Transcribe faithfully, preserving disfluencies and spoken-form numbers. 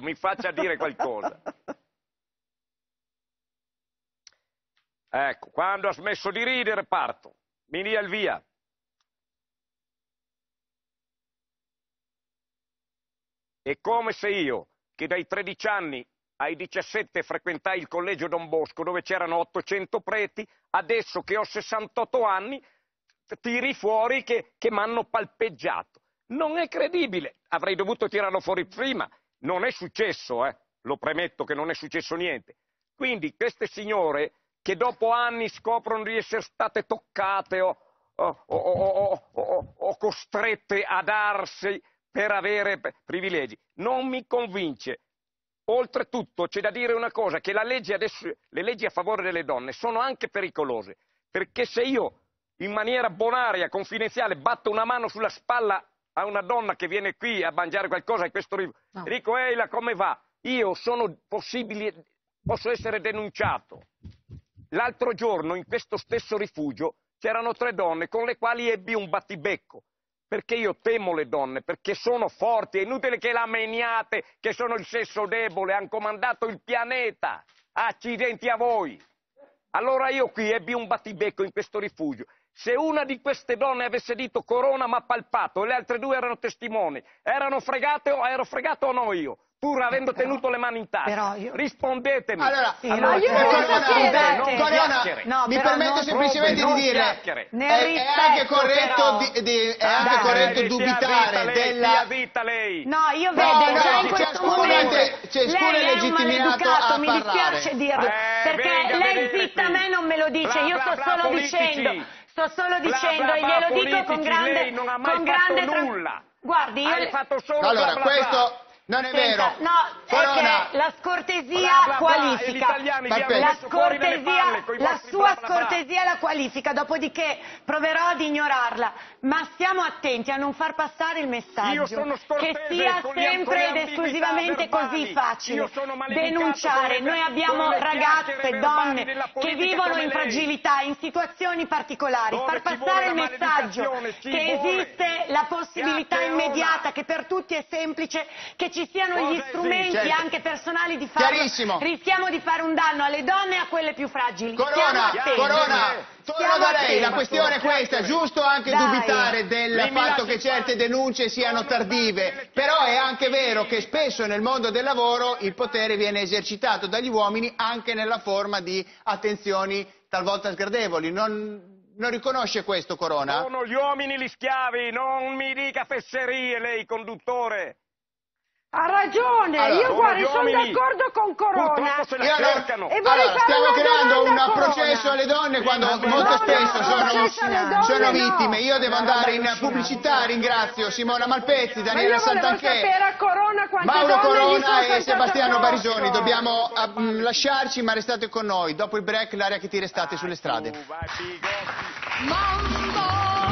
mi faccia dire qualcosa. Ecco, quando ha smesso di ridere parto, mi dia il via. È come se io, che dai tredici anni ai diciassette frequentai il collegio Don Bosco, dove c'erano ottocento preti, adesso che ho sessantotto anni, tiri fuori che, che mi hanno palpeggiato. Non è credibile, avrei dovuto tirarlo fuori prima, non è successo, eh? Lo premetto che non è successo niente. Quindi queste signore che dopo anni scoprono di essere state toccate o, o, o, o, o, o costrette a darsi per avere privilegi, non mi convince. Oltretutto c'è da dire una cosa, che la legge adesso, le leggi a favore delle donne sono anche pericolose, perché se io in maniera bonaria, confidenziale, batto una mano sulla spalla a una donna che viene qui a mangiare qualcosa e questo no. dico, ehi, come va? Io sono possibile, posso essere denunciato. L'altro giorno in questo stesso rifugio c'erano tre donne con le quali ebbi un battibecco, perché io temo le donne, perché sono forti, è inutile che la meniate, che sono il sesso debole, hanno comandato il pianeta, accidenti a voi. Allora io qui ebbi un battibecco in questo rifugio. Se una di queste donne avesse detto Corona m'ha palpato e le altre due erano testimoni, erano fregate o ero fregato o no io? Pur avendo però, tenuto le mani in tasca. Io... Rispondetemi. Allora, sì, allora no, io Corona, non Corona, no, mi permetto non semplicemente prove, di dire è, è anche corretto, di, di, è anche dai, corretto dai, dubitare lei, della... vita lei. No, io no, vedo no, già in no, questo ciascuno momento ciascuno è legittimato a mi parlare. dispiace dirlo, eh, perché venga, lei zitta a me non me lo dice, bla, io bla, sto bla, solo politici. dicendo, sto solo Bla, dicendo bla, e bla, glielo politici, dico con grande, lei non ha mai con fatto grande nulla. Guardi, io hai le... fatto solo allora, bla, bla, questo bla. non è Senta, vero. no, Corona. è che la scortesia Bla, bla, bla, qualifica, la scortesia, la sua bla, bla, scortesia la qualifica, dopodiché proverò ad ignorarla, ma stiamo attenti a non far passare il messaggio che sia sempre ed esclusivamente così facile denunciare. Noi abbiamo ragazze, donne che vivono in fragilità, in situazioni particolari, far passare il messaggio che esiste la possibilità immediata, che per tutti è semplice, che ci siano gli strumenti sì, certo. anche personali di farlo. Chiarissimo. Rischiamo di fare un danno alle donne e a quelle più fragili. Corona, Corona, torno da lei, la questione è questa, è giusto anche Dai. dubitare del fatto che certe denunce siano tardive, però è anche vero che spesso nel mondo del lavoro il potere viene esercitato dagli uomini anche nella forma di attenzioni talvolta sgradevoli. Non... Non riconosce questo, Corona? Sono gli uomini gli schiavi, non mi dica fesserie lei, conduttore. Ha ragione, allora, io guardi, sono d'accordo con Corona. Se la io cercano. E allora, stiamo creando un processo alle donne quando no, molto no, spesso no, sono, sono vittime. No. Io devo andare in pubblicità, ringrazio Simona Malpezzi, Daniela Santanchè, Mauro Corona e Sebastiano Barisoni. Dobbiamo uh, lasciarci, ma restate con noi. Dopo il break, l'aria che ti restate sulle strade. Mambo!